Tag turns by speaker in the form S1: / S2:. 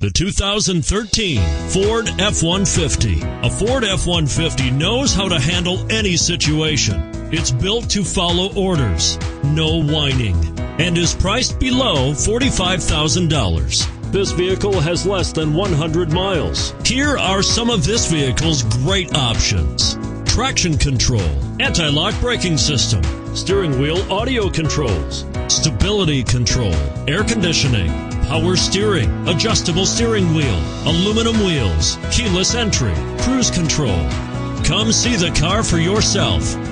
S1: The 2013 Ford F-150. A Ford F-150 knows how to handle any situation. It's built to follow orders, no whining, and is priced below $45,000. This vehicle has less than 100 miles. Here are some of this vehicle's great options: traction control, anti-lock braking system, steering wheel audio controls, stability control, air conditioning, power steering, adjustable steering wheel, aluminum wheels, keyless entry, cruise control. Come see the car for yourself.